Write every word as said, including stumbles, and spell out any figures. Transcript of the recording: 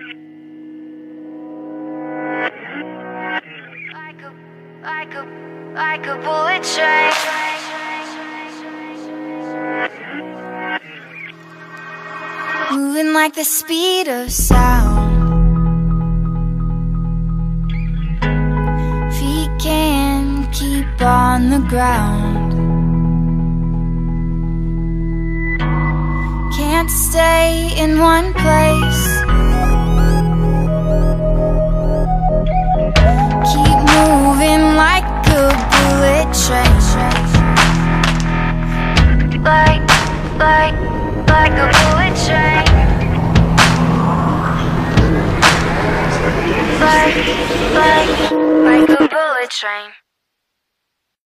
Like a, like a, like a bullet train. Moving like the speed of sound. Feet can't keep on the ground. Can't stay in one place. Keep moving like a bullet train. Like, like, like a bullet train. Like, like, like a bullet train.